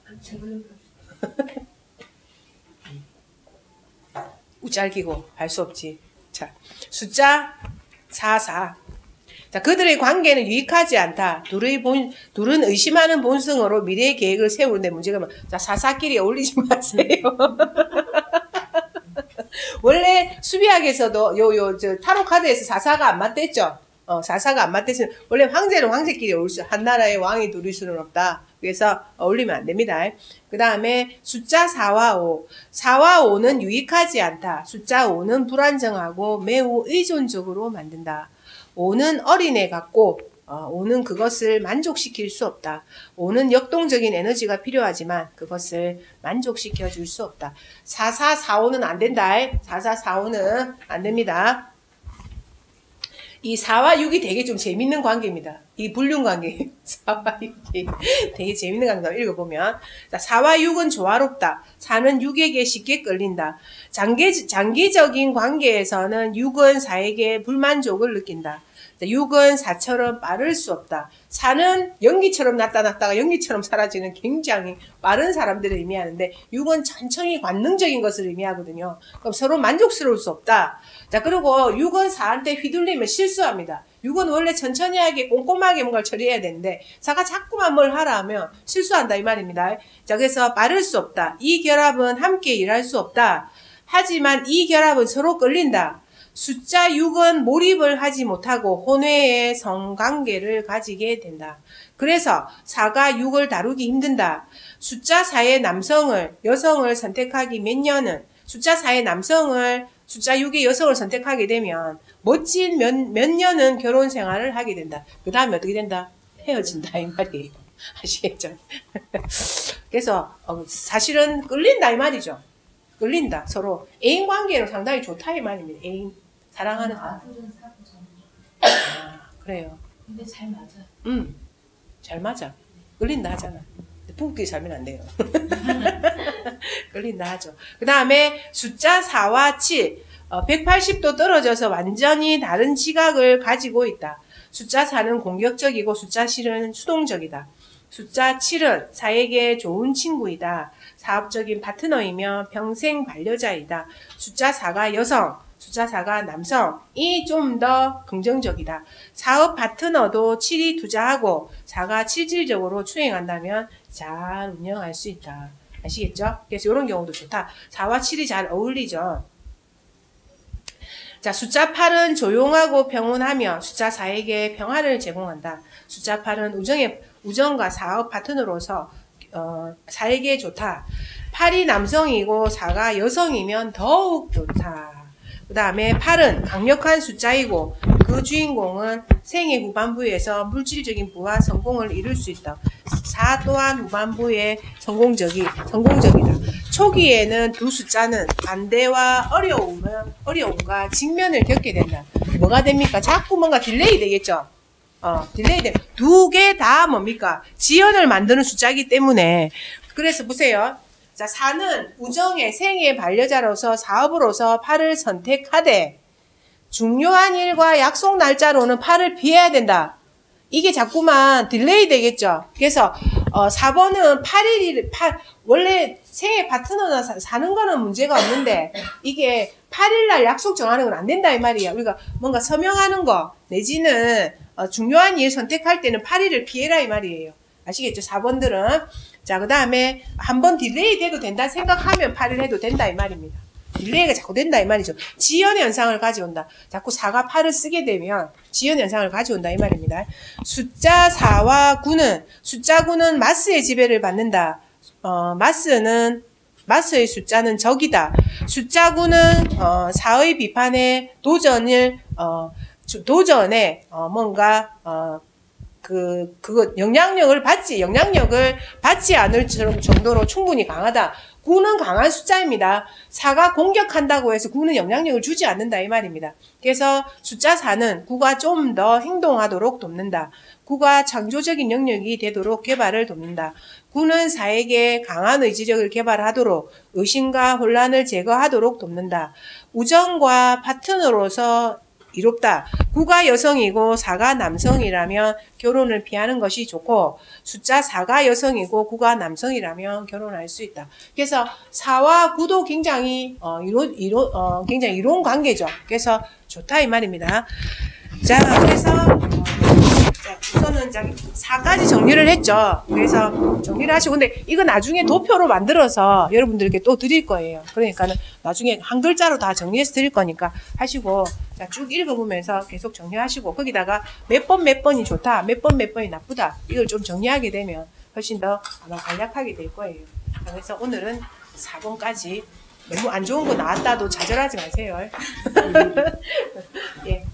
[SPEAKER 1] 우짤기고 할 수 없지. 자, 숫자 사, 사. 자, 그들의 관계는 유익하지 않다. 둘의 본, 둘은 의심하는 본성으로 미래의 계획을 세우는데 문제가 뭐, 자, 사사끼리 어울리지 마세요. 원래 수비학에서도 요, 요, 저, 타로 카드에서 사사가 안 맞댔죠? 어, 사사가 안 맞댔으면, 원래 황제는 황제끼리 어울릴 수, 한 나라의 왕이 둘일 수는 없다. 그래서 어울리면 안 됩니다. 그 다음에 숫자 사와 오. 사와 오는 유익하지 않다. 숫자 오는 불안정하고 매우 의존적으로 만든다. 오는 어린애 같고 어, 오는 그것을 만족시킬 수 없다. 오는 역동적인 에너지가 필요하지만 그것을 만족시켜 줄 수 없다. 사사사오는 안 된다. 사사사오는 안 됩니다. 이 사와 육이 되게 좀 재밌는 관계입니다. 이 불륜 관계. 사와 육이 되게 재밌는 관계입니다. 읽어보면. 자, 사와 육은 조화롭다. 사는 육에게 쉽게 끌린다. 장기, 장기적인 관계에서는 육은 사에게 불만족을 느낀다. 육은 사처럼 빠를 수 없다. 사는 연기처럼 나타났다가 연기처럼 사라지는 굉장히 빠른 사람들을 의미하는데 육은 천천히 관능적인 것을 의미하거든요. 그럼 서로 만족스러울 수 없다. 자, 그리고 육은 사한테 휘둘리면 실수합니다. 육은 원래 천천히 하게 꼼꼼하게 뭔가를 처리해야 되는데 사가 자꾸만 뭘 하라 하면 실수한다 이 말입니다. 자, 그래서 빠를 수 없다. 이 결합은 함께 일할 수 없다. 하지만 이 결합은 서로 끌린다. 숫자 육은 몰입을 하지 못하고 혼외의 성관계를 가지게 된다. 그래서 사가 육을 다루기 힘든다. 숫자 사의 남성을 여성을 선택하기 몇 년은 숫자 사의 남성을 숫자 육의 여성을 선택하게 되면 멋진 몇, 몇 년은 결혼 생활을 하게 된다. 그 다음에 어떻게 된다? 헤어진다 이 말이에요. 아시겠죠? 그래서 어, 사실은 끌린다 이 말이죠. 끌린다. 서로 애인 관계는 상당히 좋다 이 말입니다. 애인 사랑하는 사람. 아, 그래요.
[SPEAKER 2] 근데 잘 맞아.
[SPEAKER 1] 음, 잘 맞아. 끌린다 하잖아. 부부끼리 살면 안 돼요. 끌린다 하죠. 그 다음에 숫자 사와 칠. 어, 백팔십 도 떨어져서 완전히 다른 지각을 가지고 있다. 숫자 사는 공격적이고 숫자 칠은 수동적이다. 숫자 칠은 사에게 좋은 친구이다. 사업적인 파트너이며 평생 반려자이다. 숫자 사가 여성, 숫자 사가 남성이 좀 더 긍정적이다. 사업 파트너도 칠이 투자하고 사가 실질적으로 추행한다면 잘 운영할 수 있다. 아시겠죠? 그래서 이런 경우도 좋다. 사와 칠이 잘 어울리죠. 자, 숫자 팔은 조용하고 평온하며 숫자 사에게 평화를 제공한다. 숫자 팔은 우정의, 우정과 사업 파트너로서 어, 사에게 좋다. 팔이 남성이고 사가 여성이면 더욱 좋다. 그 다음에 팔은 강력한 숫자이고 그 주인공은 생애 후반부에서 물질적인 부와 성공을 이룰 수 있다. 사 또한 후반부에 성공적이, 성공적이다. 초기에는 두 숫자는 반대와 어려움을, 어려움과 직면을 겪게 된다. 뭐가 됩니까? 자꾸 뭔가 딜레이 되겠죠? 어, 딜레이 돼. 두 개 다 뭡니까? 지연을 만드는 숫자이기 때문에. 그래서 보세요. 자, 사는 우정의 생애 반려자로서 사업으로서 팔을 선택하되 중요한 일과 약속 날짜로는 팔을 피해야 된다. 이게 자꾸만 딜레이 되겠죠. 그래서 어, 사 번은 팔 일이, 팔, 원래 생애 파트너나 사, 사는 거는 문제가 없는데, 이게 팔 일 날 약속 정하는 건 안 된다, 이 말이야. 우리가 뭔가 서명하는 거, 내지는, 어, 중요한 일 선택할 때는 팔 일을 피해라, 이 말이에요. 아시겠죠? 사 번들은. 자, 그 다음에 한 번 딜레이 돼도 된다 생각하면 팔 일 해도 된다, 이 말입니다. 딜레이가 자꾸 된다 이 말이죠. 지연의 현상을 가져온다. 자꾸 사가 팔을 쓰게 되면 지연의 현상을 가져온다 이 말입니다. 숫자 사와 구는 숫자 구는 마스의 지배를 받는다. 어, 마스는 마스의 숫자는 적이다. 숫자 구는 어, 사의 비판에 도전을 어, 도전에 어, 뭔가 어, 그, 그거, 영향력을 받지, 영향력을 받지 않을 정도로 충분히 강하다. 구는 강한 숫자입니다. 사가 공격한다고 해서 구는 영향력을 주지 않는다, 이 말입니다. 그래서 숫자 사는 구가 좀 더 행동하도록 돕는다. 구가 창조적인 영역이 되도록 개발을 돕는다. 구는 사에게 강한 의지력을 개발하도록 의심과 혼란을 제거하도록 돕는다. 우정과 파트너로서 이롭다. 구가 여성이고 사가 남성이라면 결혼을 피하는 것이 좋고 숫자 사가 여성이고 구가 남성이라면 결혼할 수 있다. 그래서 사와 구도 굉장히 어, 이론, 이론, 어, 굉장히 이론 관계죠. 그래서 좋다 이 말입니다. 자, 그래서 어, 자, 우선은 사까지 정리를 했죠. 그래서 정리를 하시고 근데 이거 나중에 도표로 만들어서 여러분들께 또 드릴 거예요. 그러니까는 나중에 한 글자로 다 정리해서 드릴 거니까 하시고 자, 쭉 읽어보면서 계속 정리하시고 거기다가 몇 번 몇 번이 좋다, 몇 번 몇 번이 나쁘다 이걸 좀 정리하게 되면 훨씬 더 아마 간략하게 될 거예요. 그래서 오늘은 사 번까지 너무 안 좋은 거 나왔다도 좌절하지 마세요. 예.